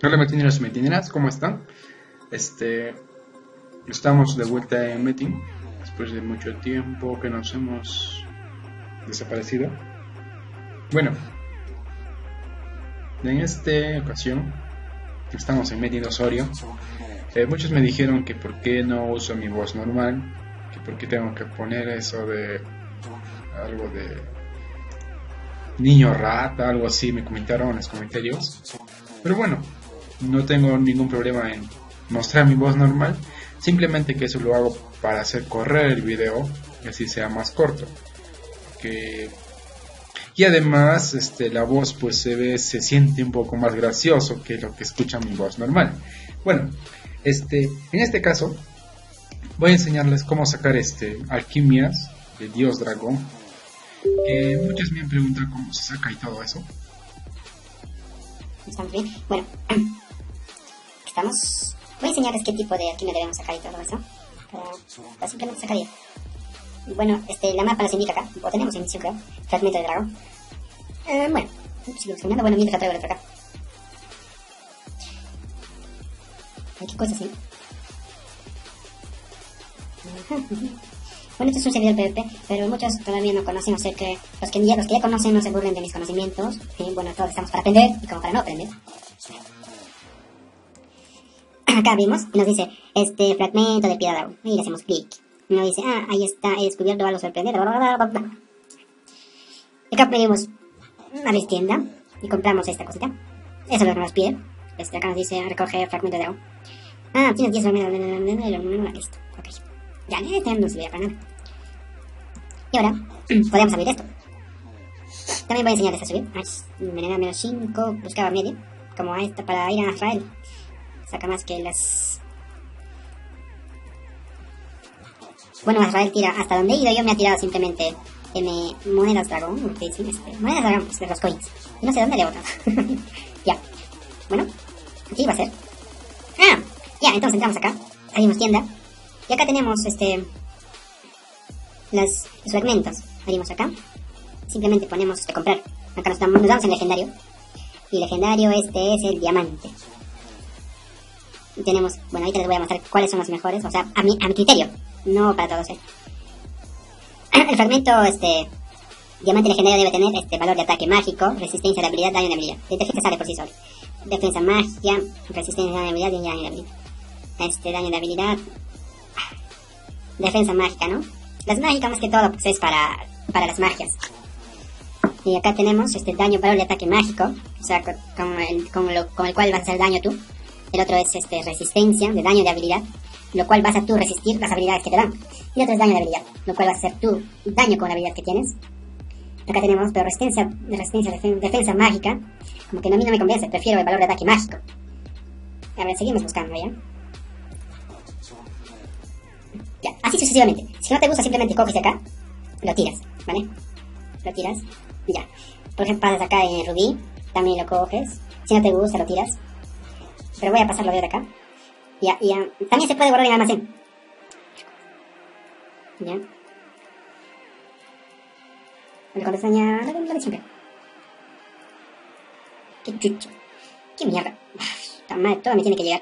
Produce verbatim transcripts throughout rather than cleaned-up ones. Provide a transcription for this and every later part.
Hola metineros y metineras, ¿cómo están? Este, estamos de vuelta en Metin, después de mucho tiempo que nos hemos desaparecido. Bueno, en esta ocasión estamos en Metin Osorio. Eh, muchos me dijeron que por qué no uso mi voz normal, que por qué tengo que poner eso de algo de niño rata, algo así, me comentaron en los comentarios. Pero bueno, no tengo ningún problema en mostrar mi voz normal, simplemente que eso lo hago para hacer correr el video y así sea más corto. Que... Y además este, la voz pues se ve, se siente un poco más gracioso que lo que escucha mi voz normal. Bueno, este, en este caso voy a enseñarles cómo sacar este alquimias de Dios Dragón. Eh, muchos me han preguntado cómo se saca y todo eso. Estamos bien. Bueno, estamos. Voy a enseñarles qué tipo de alquimia debemos sacar y todo eso. Para, para simplemente sacar. Bueno, este, la mapa nos indica acá. O tenemos inicio, creo. Fragmento de dragón. Eh, bueno, seguimos caminando. Bueno, mientras traigo por acá. Ay, qué cosa así. Bueno, esto es un servidor PvP, pero muchos todavía no conocen, o sea que los que ya, los que ya conocen no se burlen de mis conocimientos. ¿Sí? Bueno, todos estamos para aprender y como para no aprender. Acá vimos y nos dice, este fragmento de piedra dragón. Y le hacemos clic. Y nos dice, ah, ahí está, he descubierto algo sorprendente. Acá pedimos a la tienda y compramos esta cosita. Eso es lo que nos pide. Este, acá nos dice, recoge fragmento de dragón. Ah, tienes diez fragmentos. Listo, ok. Ya, este no sirve para nada. Y ahora, podemos abrir esto. También voy a enseñarles a subir. Envenena menos cinco, buscaba medio. Como a esta para ir a Azrael. Saca más que las... Bueno, Azrael tira hasta donde he ido. Yo me ha tirado simplemente M monedas dragón. ¿Qué dicen? Este, monedas dragón, pues de los coins. Y no sé dónde le he botado. Ya. Bueno, aquí va a ser. Ah, ya, entonces entramos acá. Abrimos tienda. Y acá tenemos este los fragmentos. Abrimos acá. Simplemente ponemos este comprar. Acá nos damos, nos damos en legendario. Y legendario este es el diamante. Y tenemos, bueno, ahorita les voy a mostrar cuáles son los mejores. O sea, a mi, a mi criterio. No para todos, ¿eh? El fragmento este diamante legendario debe tener este valor de ataque mágico, resistencia de habilidad, daño de habilidad. Defensa sale por sí solo. Defensa magia, resistencia de habilidad y daño de habilidad. Este daño de habilidad. Defensa mágica, ¿no? Las mágicas más que todo pues es para, para las magias. Y acá tenemos este daño valor de ataque mágico, o sea, con, con, el, con, lo, con el cual vas a hacer daño tú. El otro es este resistencia de daño de habilidad, lo cual vas a tú resistir las habilidades que te dan. Y el otro es daño de habilidad, lo cual vas a hacer tú daño con la habilidad que tienes. Acá tenemos, pero resistencia, resistencia defen, defensa mágica, como que no, a mí no me convence, prefiero el valor de ataque mágico. A ver, seguimos buscando, ¿ya? Ya, así sucesivamente. Si no te gusta, simplemente coges de acá, lo tiras, ¿vale? Lo tiras, ya. Por ejemplo, pasas acá en rubí, también lo coges. Si no te gusta, lo tiras. Pero voy a pasarlo de acá. Ya, y ya. También se puede guardar en almacén. Ya. La contraseña, la de siempre. Qué chucho. Qué mierda. Esta madre, todo me tiene que llegar.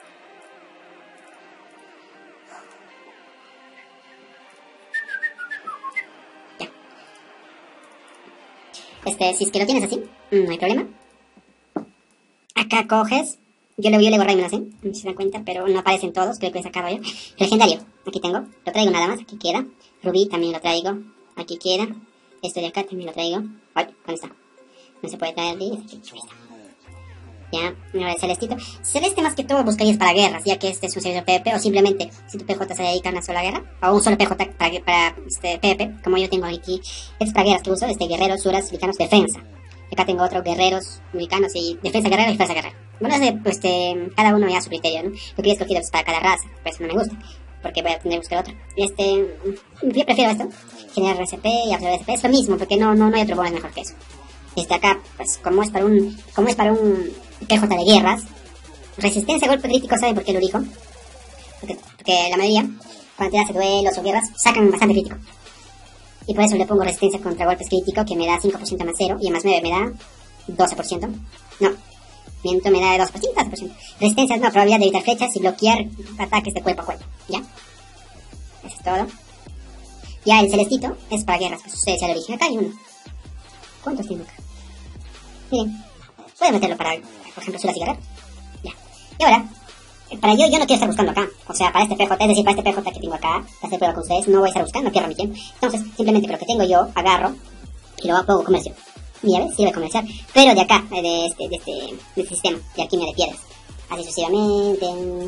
Este, si es que lo tienes así, no hay problema. Acá coges, yo le, yo le borré, me lo sé, no sé si se dan cuenta, pero no aparecen todos, creo que he sacado yo. Legendario, aquí tengo, lo traigo nada más, aquí queda. Rubí también lo traigo, aquí queda. Esto de acá también lo traigo. Ay, ¿dónde está? No se puede traer, ahí está. Ya, ahora el celestito. Celeste más que todo buscarías para guerras, ya que este es un servidor PvP, o simplemente si tu P J se dedica a una sola guerra, o un solo P J para, para este, PvP, como yo tengo aquí. Estos para guerras que uso, este guerreros, suras, mexicanos, defensa. Acá tengo otros guerreros, mexicanos y defensa guerrera y defensa guerrera. Bueno, es de, pues, de, cada uno ya a su criterio, ¿no? Lo que yo he escogido es para cada raza, por eso no me gusta, porque voy a tener que buscar otro. Este, yo prefiero esto, generar R C P y absorber R C P, es lo mismo, porque no, no, no hay otro bonus mejor que eso. Este acá, pues, como es para un, como es para un P J de guerras, resistencia a golpe crítico, ¿saben por qué lo dijo? Porque, porque la mayoría, cuando te hace duelos o guerras, sacan bastante crítico. Y por eso le pongo resistencia contra golpes críticos, que me da cinco por ciento más cero, y más nueve me da doce por ciento. No, Conocimiento me da de dos por ciento, dos por ciento. Resistencia, no, probabilidad de evitar flechas y bloquear ataques de cuerpo a cuerpo. ¿Ya? Eso es todo. Ya el celestito es para guerras, que sucede hacia el origen. Acá hay uno. ¿Cuántos tengo acá? Miren. Voy a meterlo para, por ejemplo, Sulas y Guerrero. Ya. Y ahora, para yo, yo no quiero estar buscando acá. O sea, para este P J, es decir, para este P J que tengo acá, para hacer prueba con ustedes, no voy a estar buscando, no pierdo mi tiempo. Entonces, simplemente con lo que tengo yo, agarro y lo pongo comercio. Y ya ves, sirve comercial. Pero de acá, de este, de este, de este sistema, de alquimia de piedras. Así sucesivamente.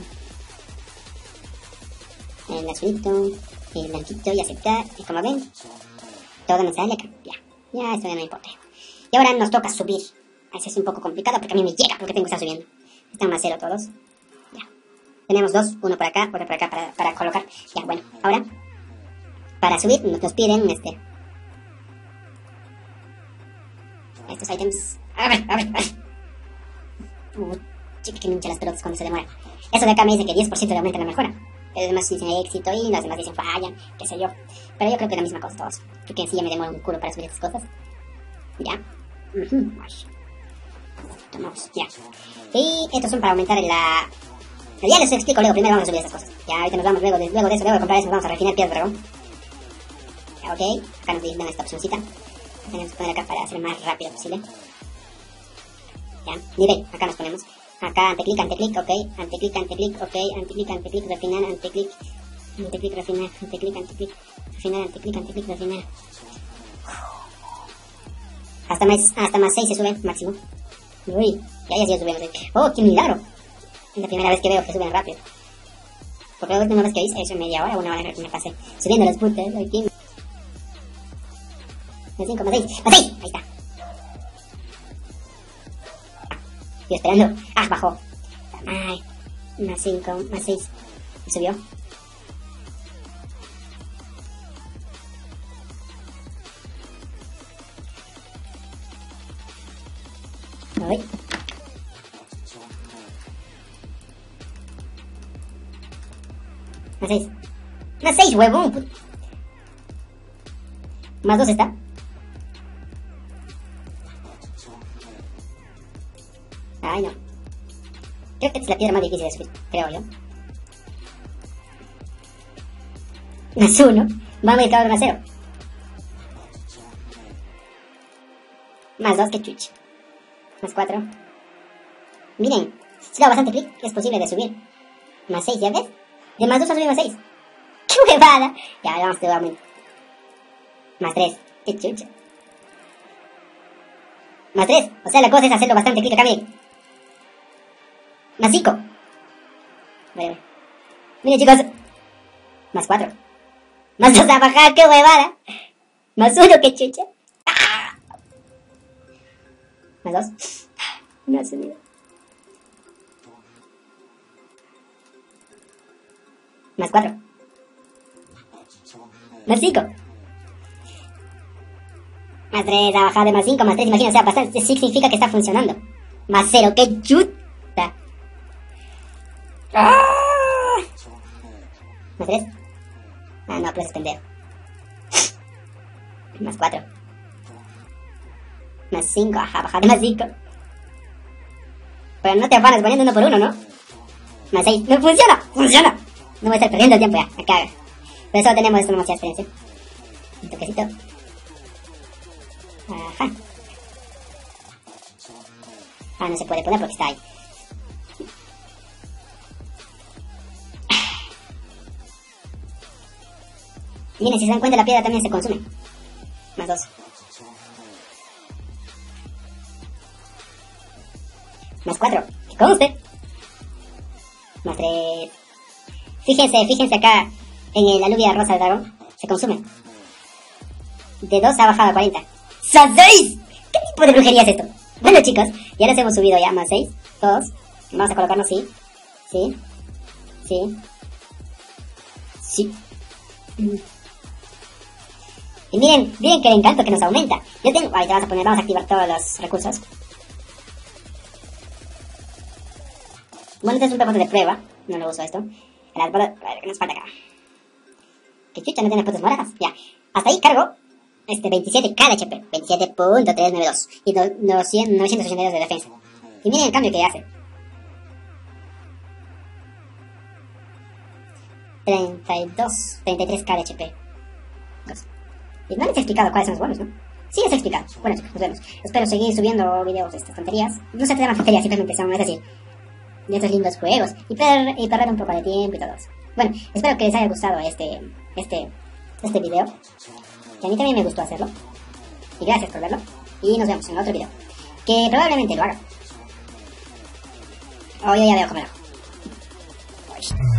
El azulito, el blanquito y aceptar. Y como ven, todo me sale acá. Ya, ya, esto ya no me importa. Y ahora nos toca subir. Eso es un poco complicado porque a mí me llega porque tengo que estar subiendo. Están más cero todos. Ya. Tenemos dos, uno por acá, otro por acá para, para colocar. Ya, bueno, ahora, para subir nos, nos piden este. Estos ítems. A ver, a ver, a ver. Uh, chica que me hincha las pelotas cuando se demora. Eso de acá me dice que diez por ciento le aumenta la mejora. Los demás dicen éxito y los demás dicen fallan, qué sé yo. Pero yo creo que es la misma cosa todos. Porque en sí ya me demoro un culo para subir estas cosas. Ya. Uh-huh. Tomamos, ya. Y estos son para aumentar la... Ya les explico luego, primero vamos a subir esas cosas. Ya, ahorita nos vamos luego de, luego de eso, luego de comprar eso, nos vamos a refinar piedras de dragón. Ya, ok, acá nos dan esta opcióncita. La tenemos que poner acá para hacer más rápido posible. Ya, nivel, acá nos ponemos. Acá, anteclic, anteclic, ok, anteclic, anteclic, ok, anteclic, anteclic, refinar, anteclic, anteclic, refinar, anteclic, anteclic, refinar, anteclic, anteclic, refinar. Hasta más, hasta más seis se sube, máximo. Uy, ya ya sí subimos. Oh, qué milagro. Es la primera vez que veo que suben rápido. Porque la última vez que hice, eso media hora, una hora que me pasé subiendo las putas. Aquí. Más cinco, más seis, más seis. Ahí está. Estoy esperando. Ah, bajó. Ay, más cinco, más seis. Subió. Voy. Más seis. Más seis, huevón. Más dos está. Ay, no. Creo que esta es la piedra más difícil de subir, creo yo. Más uno. Vamos a ir cada uno a cero. Más dos, que chucha. Más cuatro. Miren, si le hago bastante clic, es posible de subir. Más seis, ¿ya ves? De más dos a subir más seis. ¡Qué huevada! Ya, vamos a aumento. Más tres. ¡Qué chucha! Más tres. O sea, la cosa es hacerlo bastante clic acá, miren. Más cinco. Vale, vale. Miren, chicos. Más cuatro. Más dos a bajar, ¡qué huevada! Más uno, ¡qué chucha! ¡Ah! Más dos. No ha subido. Más cuatro. Más cinco. Más tres, ha bajado de más cinco, más tres, imagina, o sea, bastante significa que está funcionando. Más cero, que chuta. ¡Ah! Más tres. Ah, no, pues es pendejo. Más cuatro. Más cinco, ajá, baja de más cinco. Pero no te afanes poniendo uno por uno, ¿no? Más seis. ¡No funciona! ¡Funciona! No voy a estar perdiendo el tiempo ya, acá. Pero solo tenemos esto, no mucha experiencia. Un toquecito. Ajá. Ah, no se puede poner porque está ahí. Miren, si se dan cuenta, la piedra también se consume. Más dos. Más cuatro. Que conste. Más tres. Fíjense, fíjense acá en la lluvia rosa del dragón. Se consume. De dos ha bajado a cuarenta. ¡Son seis! ¿Qué tipo de brujería es esto? Bueno, chicos, ya les hemos subido ya. Más seis. Todos. Vamos a colocarnos, sí. Sí. Sí. Sí. Y miren, miren que el encanto que nos aumenta. Yo tengo... Ahorita vamos a poner, vamos a activar todos los recursos. Bueno, este es un pegote de prueba. No lo uso esto. Las bolas... A ver, ¿qué nos falta acá? ¿Qué chucha? ¿No tiene putas moradas? Ya. Hasta ahí cargo este veintisiete cada H P. veintisiete punto trescientos noventa y dos. Y no, novecientos ochenta y dos de defensa. Y miren el cambio que hace. treinta y dos, treinta y tres K de H P. Y no les he explicado cuáles son los bonos, ¿no? Sí les he explicado. Bueno chicos, nos vemos. Espero seguir subiendo videos de estas tonterías. No se te llaman tonterías, simplemente son, es decir, de estos lindos juegos. Y, per y perder un poco de tiempo y todo eso. Bueno, espero que les haya gustado este, este, este video. Que a mí también me gustó hacerlo. Y gracias por verlo. Y nos vemos en otro video. Que probablemente lo haga. Oh, yo ya veo cómo lo hago.